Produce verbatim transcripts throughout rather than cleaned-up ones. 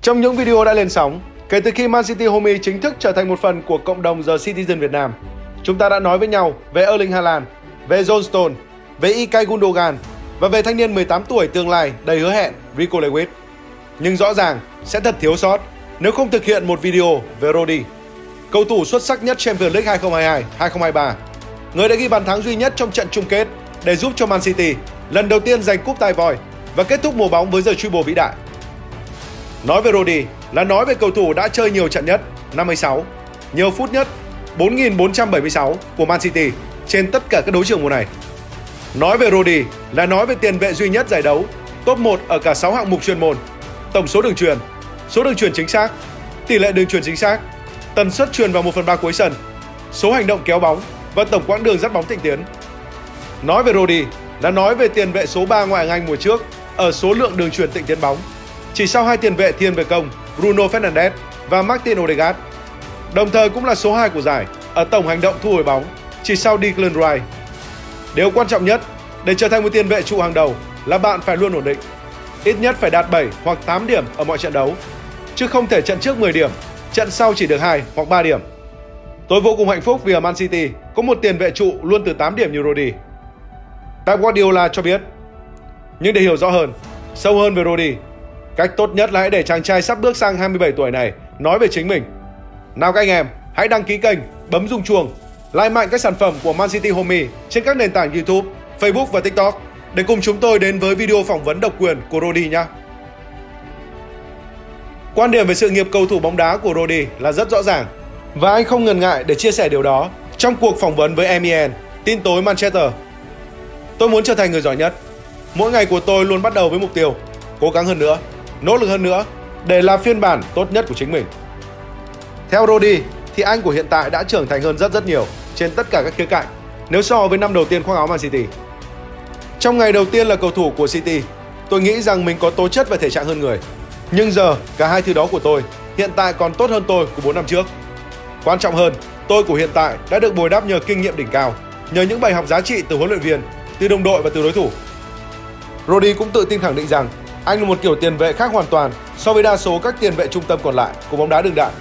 Trong những video đã lên sóng, kể từ khi Man City Homie chính thức trở thành một phần của cộng đồng The Citizen Việt Nam, chúng ta đã nói với nhau về Erling Haaland, về John Stones, về Ilkay Gundogan và về thanh niên mười tám tuổi tương lai đầy hứa hẹn Rico Lewis. Nhưng rõ ràng sẽ thật thiếu sót nếu không thực hiện một video về Rodri, cầu thủ xuất sắc nhất Champions League hai không hai hai hai không hai ba, người đã ghi bàn thắng duy nhất trong trận chung kết để giúp cho Man City lần đầu tiên giành cúp tài vòi và kết thúc mùa bóng với The Triple vĩ đại. Nói về Rodri là nói về cầu thủ đã chơi nhiều trận nhất, năm mươi sáu, nhiều phút nhất, bốn nghìn bốn trăm bảy mươi sáu của Man City trên tất cả các đấu trường mùa này. Nói về Rodri là nói về tiền vệ duy nhất giải đấu, top một ở cả sáu hạng mục chuyên môn, tổng số đường chuyền, số đường chuyền chính xác, tỷ lệ đường chuyền chính xác, tần suất chuyền vào một phần ba cuối sân, số hành động kéo bóng và tổng quãng đường dắt bóng thịnh tiến. Nói về Rodri là nói về tiền vệ số ba ngoại hạng Anh mùa trước ở số lượng đường chuyền thịnh tiến bóng, chỉ sau hai tiền vệ thiên về công Bruno Fernandes và Martin Odegaard. Đồng thời cũng là số hai của giải ở tổng hành động thu hồi bóng, chỉ sau Declan Rice. Điều quan trọng nhất để trở thành một tiền vệ trụ hàng đầu là bạn phải luôn ổn định, ít nhất phải đạt bảy hoặc tám điểm ở mọi trận đấu, chứ không thể trận trước mười điểm, trận sau chỉ được hai hoặc ba điểm. Tôi vô cùng hạnh phúc vì ở Man City có một tiền vệ trụ luôn từ tám điểm như Rodri. Pep Guardiola cho biết. Nhưng để hiểu rõ hơn, sâu hơn về Rodri, cách tốt nhất là hãy để chàng trai sắp bước sang hai mươi bảy tuổi này nói về chính mình. Nào các anh em, hãy đăng ký kênh, bấm rung chuông, like mạnh các sản phẩm của Man City Homie trên các nền tảng YouTube, Facebook và TikTok để cùng chúng tôi đến với video phỏng vấn độc quyền của Rodri nhé. Quan điểm về sự nghiệp cầu thủ bóng đá của Rodri là rất rõ ràng và anh không ngần ngại để chia sẻ điều đó trong cuộc phỏng vấn với em e en, tin tối Manchester. Tôi muốn trở thành người giỏi nhất. Mỗi ngày của tôi luôn bắt đầu với mục tiêu cố gắng hơn nữa, nỗ lực hơn nữa để là phiên bản tốt nhất của chính mình. Theo Rodri thì anh của hiện tại đã trưởng thành hơn rất rất nhiều trên tất cả các khía cạnh nếu so với năm đầu tiên khoác áo Man City. Trong ngày đầu tiên là cầu thủ của City, tôi nghĩ rằng mình có tố chất và thể trạng hơn người. Nhưng giờ cả hai thứ đó của tôi hiện tại còn tốt hơn tôi của bốn năm trước. Quan trọng hơn, tôi của hiện tại đã được bồi đắp nhờ kinh nghiệm đỉnh cao, nhờ những bài học giá trị từ huấn luyện viên, từ đồng đội và từ đối thủ. Rodri cũng tự tin khẳng định rằng anh là một kiểu tiền vệ khác hoàn toàn so với đa số các tiền vệ trung tâm còn lại của bóng đá đương đại.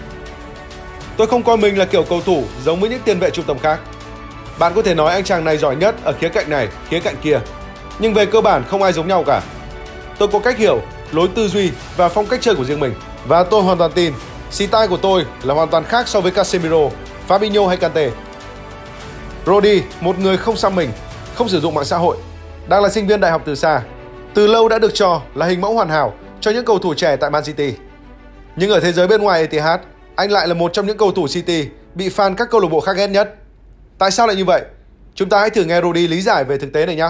Tôi không coi mình là kiểu cầu thủ giống với những tiền vệ trung tâm khác. Bạn có thể nói anh chàng này giỏi nhất ở khía cạnh này, khía cạnh kia, nhưng về cơ bản không ai giống nhau cả. Tôi có cách hiểu, lối tư duy và phong cách chơi của riêng mình, và tôi hoàn toàn tin style của tôi là hoàn toàn khác so với Casemiro, Fabinho hay Kante. Rodri, một người không xăm mình, không sử dụng mạng xã hội, đang là sinh viên đại học từ xa, từ lâu đã được cho là hình mẫu hoàn hảo cho những cầu thủ trẻ tại Man City. Nhưng ở thế giới bên ngoài Etihad, anh lại là một trong những cầu thủ City bị fan các câu lạc bộ khác ghét nhất. Tại sao lại như vậy? Chúng ta hãy thử nghe Rodri lý giải về thực tế này nhé.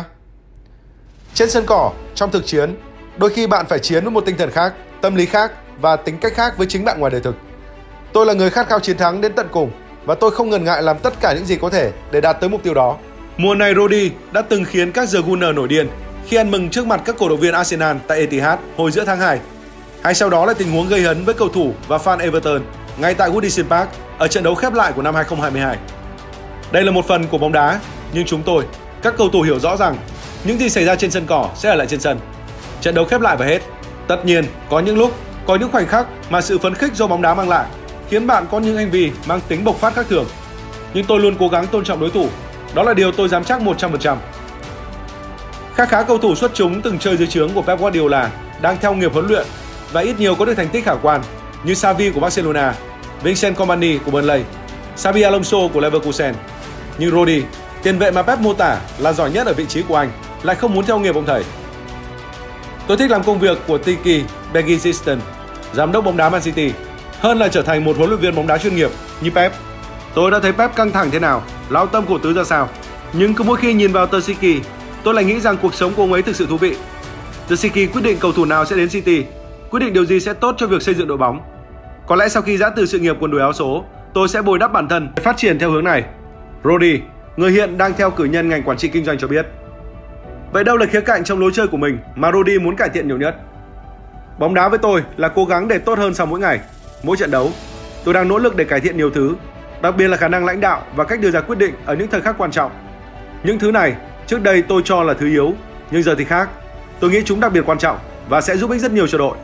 Trên sân cỏ, trong thực chiến, đôi khi bạn phải chiến với một tinh thần khác, tâm lý khác và tính cách khác với chính bạn ngoài đời thực. Tôi là người khát khao chiến thắng đến tận cùng và tôi không ngần ngại làm tất cả những gì có thể để đạt tới mục tiêu đó. Mùa này Rodri đã từng khiến các The Gunners nổi điên khi ăn mừng trước mặt các cổ động viên Arsenal tại Etihad hồi giữa tháng hai. Hay sau đó là tình huống gây hấn với cầu thủ và fan Everton ngay tại Goodison Park ở trận đấu khép lại của năm hai không hai hai. Đây là một phần của bóng đá, nhưng chúng tôi, các cầu thủ hiểu rõ rằng những gì xảy ra trên sân cỏ sẽ ở lại trên sân. Trận đấu khép lại và hết. Tất nhiên, có những lúc, có những khoảnh khắc mà sự phấn khích do bóng đá mang lại khiến bạn có những hành vi mang tính bộc phát khác thường. Nhưng tôi luôn cố gắng tôn trọng đối thủ. Đó là điều tôi dám chắc một trăm phần trăm. Khá khá cầu thủ xuất chúng từng chơi dưới trướng của Pep Guardiola đang theo nghiệp huấn luyện và ít nhiều có được thành tích khả quan như Xavi của Barcelona, Vincent Kompany của Burnley, Xabi Alonso của Leverkusen. Nhưng Rodri, tiền vệ mà Pep mô tả là giỏi nhất ở vị trí của anh, lại không muốn theo nghiệp ông thầy. Tôi thích làm công việc của Tiki Bergizisten, giám đốc bóng đá Man City, hơn là trở thành một huấn luyện viên bóng đá chuyên nghiệp như Pep. Tôi đã thấy Pep căng thẳng thế nào, lao tâm khổ tứ ra sao. Nhưng cứ mỗi khi nhìn vào tờ Tiki, tôi lại nghĩ rằng cuộc sống của ông ấy thực sự thú vị. The Tiki quyết định cầu thủ nào sẽ đến City, quyết định điều gì sẽ tốt cho việc xây dựng đội bóng. Có lẽ sau khi giã từ sự nghiệp quần đùi áo số, tôi sẽ bồi đắp bản thân để phát triển theo hướng này. Rodri, người hiện đang theo cử nhân ngành quản trị kinh doanh cho biết. Vậy đâu là khía cạnh trong lối chơi của mình mà Rodri muốn cải thiện nhiều nhất? Bóng đá với tôi là cố gắng để tốt hơn sau mỗi ngày, mỗi trận đấu. Tôi đang nỗ lực để cải thiện nhiều thứ, đặc biệt là khả năng lãnh đạo và cách đưa ra quyết định ở những thời khắc quan trọng. Những thứ này trước đây tôi cho là thứ yếu, nhưng giờ thì khác. Tôi nghĩ chúng đặc biệt quan trọng và sẽ giúp ích rất nhiều cho đội.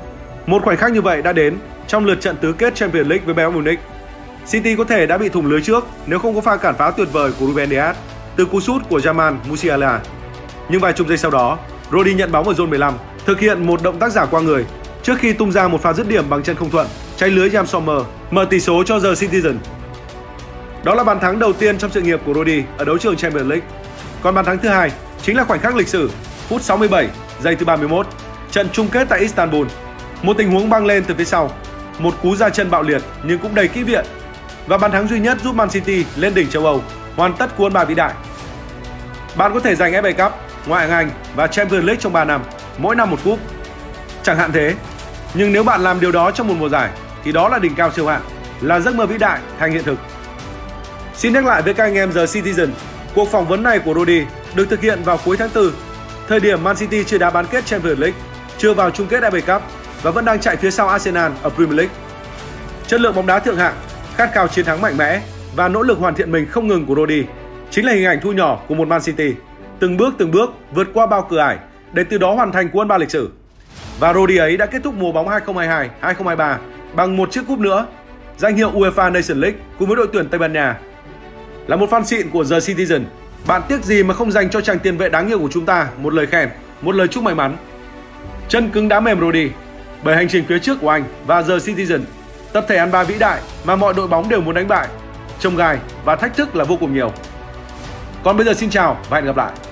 Một khoảnh khắc như vậy đã đến trong lượt trận tứ kết Champions League với Bayern Munich. City có thể đã bị thủng lưới trước nếu không có pha cản phá tuyệt vời của Ruben Dias từ cú sút của Jamal Musiala. Nhưng vài chục giây sau đó, Rodri nhận bóng ở zone mười lăm, thực hiện một động tác giả qua người trước khi tung ra một pha dứt điểm bằng chân không thuận, cháy lưới Jan Sommer, mở tỷ số cho The Citizen. Đó là bàn thắng đầu tiên trong sự nghiệp của Rodri ở đấu trường Champions League. Còn bàn thắng thứ hai chính là khoảnh khắc lịch sử, phút sáu mươi bảy, giây thứ ba mươi mốt, trận chung kết tại Istanbul. Một tình huống băng lên từ phía sau, một cú ra chân bạo liệt nhưng cũng đầy kỹ viện, và bàn thắng duy nhất giúp Man City lên đỉnh châu Âu, hoàn tất cú ăn bài vĩ đại. Bạn có thể giành ép a Cup, Ngoại hạng Anh và Champions League trong ba năm, mỗi năm một cúp. Chẳng hạn thế, nhưng nếu bạn làm điều đó trong một mùa giải thì đó là đỉnh cao siêu hạng, là giấc mơ vĩ đại thành hiện thực. Xin nhắc lại với các anh em The Citizen, cuộc phỏng vấn này của Rodri được thực hiện vào cuối tháng tư, thời điểm Man City chưa đá bán kết Champions League, chưa vào chung kết ép a Cup và vẫn đang chạy phía sau Arsenal ở Premier League. Chất lượng bóng đá thượng hạng, khát khao chiến thắng mạnh mẽ và nỗ lực hoàn thiện mình không ngừng của Rodri chính là hình ảnh thu nhỏ của một Man City từng bước từng bước vượt qua bao cửa ải để từ đó hoàn thành cú ăn ba lịch sử. Và Rodri ấy đã kết thúc mùa bóng hai không hai hai hai không hai ba bằng một chiếc cúp nữa, danh hiệu UEFA Nations League cùng với đội tuyển Tây Ban Nha. Là một fan xịn của The Citizen, bạn tiếc gì mà không dành cho chàng tiền vệ đáng yêu của chúng ta một lời khen, một lời chúc may mắn. Chân cứng đá mềm Rodri, bởi hành trình phía trước của anh và The Citizen, tập thể ăn ba vĩ đại mà mọi đội bóng đều muốn đánh bại, chông gai và thách thức là vô cùng nhiều. Còn bây giờ xin chào và hẹn gặp lại.